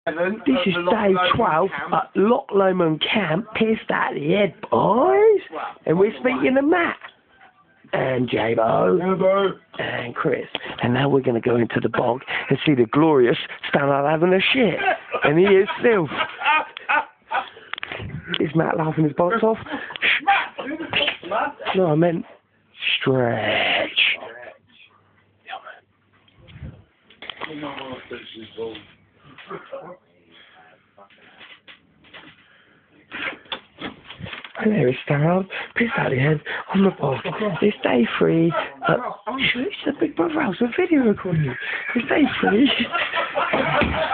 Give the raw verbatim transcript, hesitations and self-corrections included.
This is day twelve at Loch Lomond Camp, pissed out the head, boys. And we're speaking to Matt, and Jabo, and Chris. And now we're going to go into the bog and see the glorious Stanley having a shit. And he is still. Is Matt laughing his butts off? No, I meant stretch. And there is Stan, pissed out the head on the bog. It's day three. Uh, oh, it's the Big Brother house. We're video recording you. It's day three.